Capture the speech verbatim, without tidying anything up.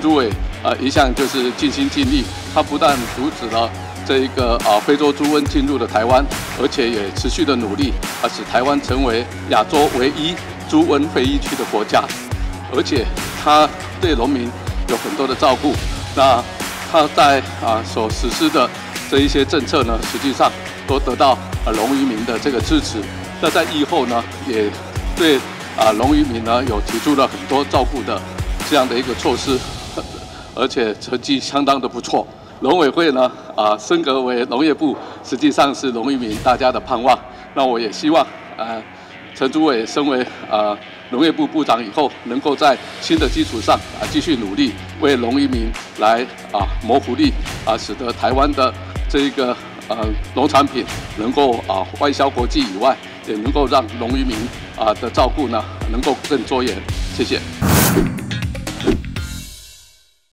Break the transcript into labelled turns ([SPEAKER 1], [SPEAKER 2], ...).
[SPEAKER 1] 主委啊、呃、一向就是尽心尽力，他不但阻止了这一个啊非洲猪瘟进入了台湾，而且也持续的努力啊使台湾成为亚洲唯一猪瘟非疫区的国家，而且他对农民有很多的照顾。那他在啊所实施的这一些政策呢，实际上都得到啊农渔民的这个支持。那在疫后呢，也对啊农渔民呢有提出了很多照顾的这样的一个措施，而且成绩相当的不错。农委会呢啊升格为农业部，实际上是农渔民大家的盼望。那我也希望啊陈主委身为啊农业部部长以后，能够在新的基础上啊继续努力，为农渔民来啊谋福利啊，使得台湾的这一个呃农产品能够啊外销国际以外，也能够让农渔民啊的照顾呢能够更周延。谢谢。